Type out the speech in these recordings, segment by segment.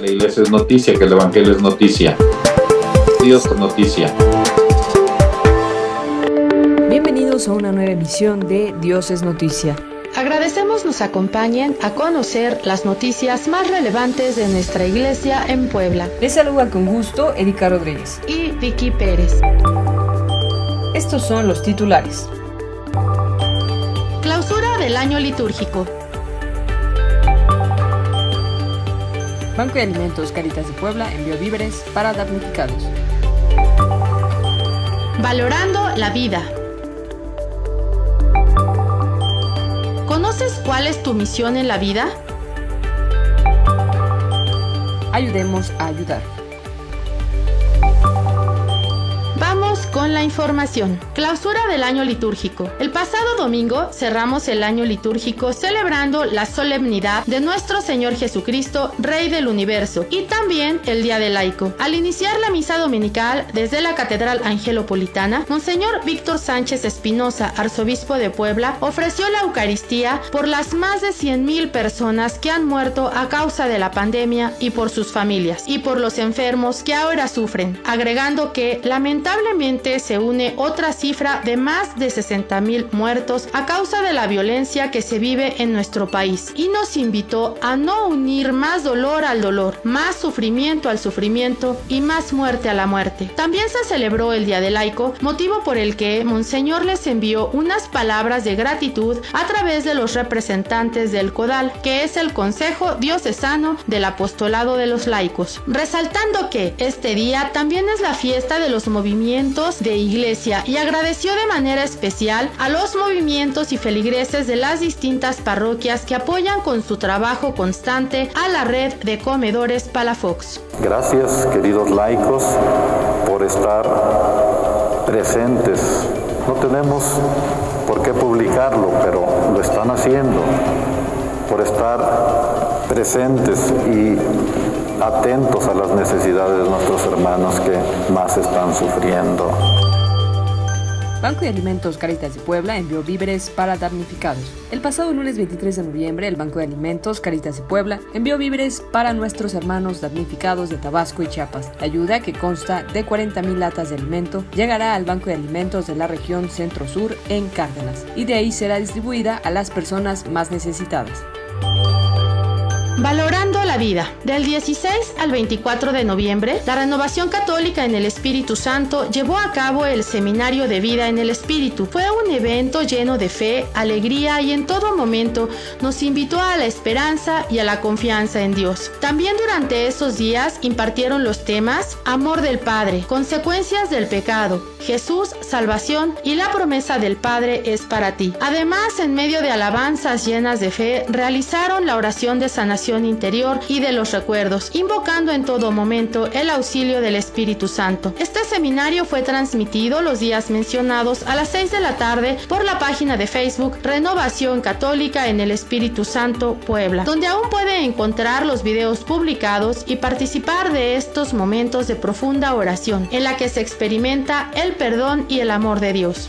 la iglesia es noticia, que el evangelio es noticia. Dios es noticia. Bienvenidos a una nueva emisión de Dios es Noticia. Agradecemos nos acompañen a conocer las noticias más relevantes de nuestra iglesia en Puebla. Les saluda con gusto Erika Rodríguez y Vicky Pérez. Estos son los titulares. Clausura del año litúrgico. Banco de Alimentos Cáritas de Puebla envió víveres para damnificados. Valorando la vida. ¿Conoces cuál es tu misión en la vida? Ayudemos a ayudar. Vamos con la información. Clausura del año litúrgico. El pasado domingo cerramos el año litúrgico celebrando la solemnidad de nuestro Señor Jesucristo, Rey del Universo, y también el Día del Laico. Al iniciar la misa dominical desde la Catedral Angelopolitana, Monseñor Víctor Sánchez Espinosa, arzobispo de Puebla, ofreció la Eucaristía por las más de 100,000 personas que han muerto a causa de la pandemia y por sus familias, y por los enfermos que ahora sufren, agregando que lamentablemente se une otra cifra de más de 60,000 muertos a causa de la violencia que se vive en nuestro país, y nos invitó a no unir más dolor al dolor, más sufrimiento al sufrimiento y más muerte a la muerte. También se celebró el Día del Laico, motivo por el que Monseñor les envió unas palabras de gratitud a través de los representantes del CODAL, que es el Consejo Diocesano del Apostolado de los Laicos, resaltando que este día también es la fiesta de los movimientos de iglesia, y agradeció de manera especial a los movimientos y feligreses de las distintas parroquias que apoyan con su trabajo constante a la red de comedores Palafox. Gracias, queridos laicos, por estar presentes. No tenemos por qué publicarlo, pero lo están haciendo, por estar presentes y atentos a las necesidades de nuestros hermanos que más están sufriendo. Banco de Alimentos Cáritas de Puebla envió víveres para damnificados. El pasado lunes 23 de noviembre, el Banco de Alimentos Cáritas de Puebla envió víveres para nuestros hermanos damnificados de Tabasco y Chiapas. La ayuda, que consta de 40,000 latas de alimento, llegará al Banco de Alimentos de la región Centro-Sur en Cárdenas, y de ahí será distribuida a las personas más necesitadas. Valorando la vida. Del 16 al 24 de noviembre, la Renovación Católica en el Espíritu Santo llevó a cabo el Seminario de Vida en el Espíritu. Fue un evento lleno de fe, alegría, y en todo momento nos invitó a la esperanza y a la confianza en Dios. También durante esos días impartieron los temas Amor del Padre, Consecuencias del Pecado, Jesús, Salvación y la promesa del Padre es para ti. Además, en medio de alabanzas llenas de fe, realizaron la oración de sanación interior y de los recuerdos, invocando en todo momento el auxilio del Espíritu Santo. Este seminario fue transmitido los días mencionados a las 6 de la tarde por la página de Facebook Renovación Católica en el Espíritu Santo Puebla, donde aún puede encontrar los videos publicados y participar de estos momentos de profunda oración, en la que se experimenta el perdón y el amor de Dios.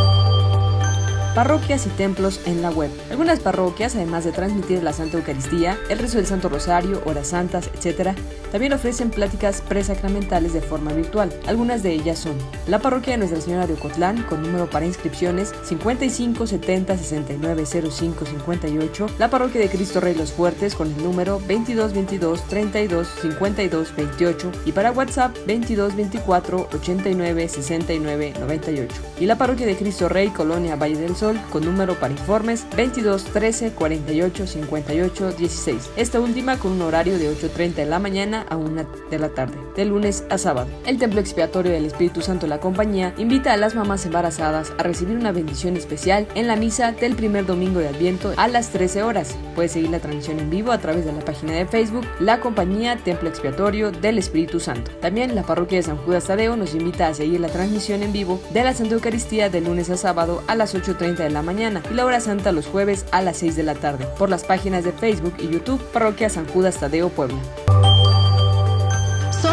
Parroquias y templos en la web. Algunas parroquias, además de transmitir la Santa Eucaristía, el rezo del Santo Rosario, horas santas, etc., también ofrecen pláticas presacramentales de forma virtual. Algunas de ellas son la Parroquia de Nuestra Señora de Ocotlán, con número para inscripciones 55 70 69 05 58, la Parroquia de Cristo Rey Los Fuertes, con el número 22 22 32 52 28, y para WhatsApp 22 24 89 69 98, y la Parroquia de Cristo Rey Colonia Valle del Sol, con número para informes 22 13 48 58 16, esta última con un horario de 8:30 de la mañana a 1 de la tarde, de lunes a sábado. El Templo Expiatorio del Espíritu Santo de la Compañía invita a las mamás embarazadas a recibir una bendición especial en la misa del primer domingo de Adviento a las 13 horas. Puedes seguir la transmisión en vivo a través de la página de Facebook La Compañía Templo Expiatorio del Espíritu Santo. También la Parroquia de San Judas Tadeo nos invita a seguir la transmisión en vivo de la Santa Eucaristía de lunes a sábado a las 8:30 de la mañana y la hora santa los jueves a las 6 de la tarde por las páginas de Facebook y YouTube Parroquia San Judas Tadeo Puebla. Sorteo de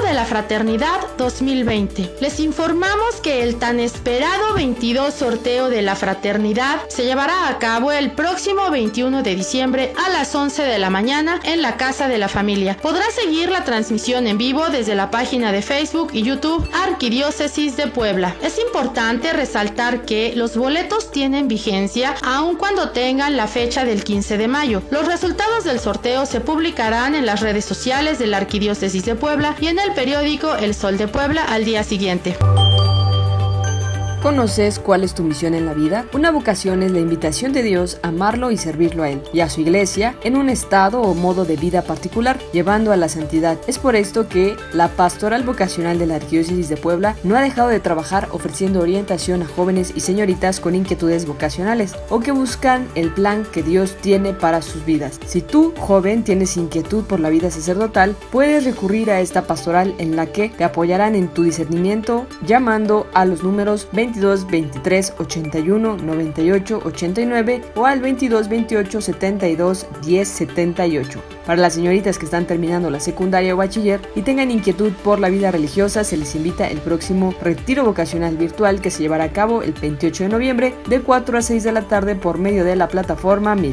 de la Fraternidad 2020. Les informamos que el tan esperado 22 sorteo de la Fraternidad se llevará a cabo el próximo 21 de diciembre a las 11 de la mañana en la Casa de la Familia. Podrás seguir la transmisión en vivo desde la página de Facebook y YouTube Arquidiócesis de Puebla. Es importante resaltar que los boletos tienen vigencia aun cuando tengan la fecha del 15 de mayo. Los resultados del sorteo se publicarán en las redes sociales de la Arquidiócesis de Puebla y en el periódico El Sol de Puebla al día siguiente. ¿Conoces cuál es tu misión en la vida? Una vocación es la invitación de Dios a amarlo y servirlo a Él y a su iglesia en un estado o modo de vida particular, llevando a la santidad. Es por esto que la Pastoral Vocacional de la Arquidiócesis de Puebla no ha dejado de trabajar ofreciendo orientación a jóvenes y señoritas con inquietudes vocacionales o que buscan el plan que Dios tiene para sus vidas. Si tú, joven, tienes inquietud por la vida sacerdotal, puedes recurrir a esta pastoral en la que te apoyarán en tu discernimiento llamando a los números 22 23 81 98 89 o al 22 28 72 10 78. Para las señoritas que están terminando la secundaria o bachiller y tengan inquietud por la vida religiosa, se les invita el próximo retiro vocacional virtual que se llevará a cabo el 28 de noviembre de 4 a 6 de la tarde por medio de la plataforma Meet.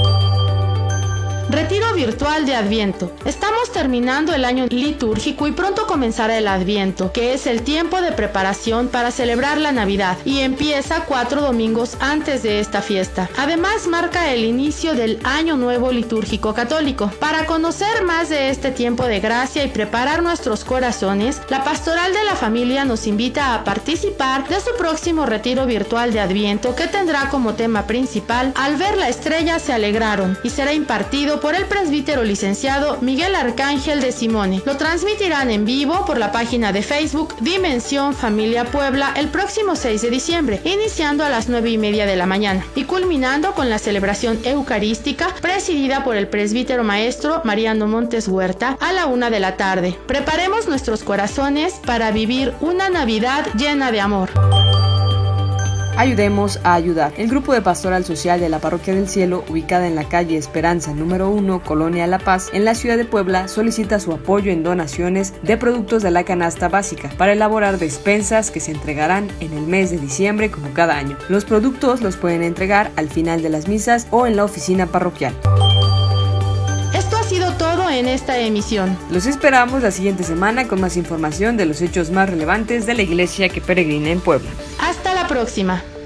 Retiro virtual de Adviento. Estamos terminando el año litúrgico y pronto comenzará el Adviento, que es el tiempo de preparación para celebrar la Navidad y empieza 4 domingos antes de esta fiesta. Además, marca el inicio del Año Nuevo Litúrgico Católico. Para conocer más de este tiempo de gracia y preparar nuestros corazones, la Pastoral de la Familia nos invita a participar de su próximo retiro virtual de Adviento que tendrá como tema principal Al ver la estrella se alegraron y será impartido por el presbítero licenciado Miguel Arcángel de Simone. Lo transmitirán en vivo por la página de Facebook Dimensión Familia Puebla el próximo 6 de diciembre, iniciando a las 9:30 de la mañana y culminando con la celebración eucarística presidida por el presbítero maestro Mariano Montes Huerta a la 1 de la tarde. Preparemos nuestros corazones para vivir una Navidad llena de amor. Ayudemos a ayudar. El grupo de Pastoral Social de la Parroquia del Cielo, ubicada en la calle Esperanza número 1, Colonia La Paz, en la ciudad de Puebla, solicita su apoyo en donaciones de productos de la canasta básica para elaborar despensas que se entregarán en el mes de diciembre como cada año. Los productos los pueden entregar al final de las misas o en la oficina parroquial. Esto ha sido todo en esta emisión. Los esperamos la siguiente semana con más información de los hechos más relevantes de la iglesia que peregrina en Puebla. Hasta la próxima.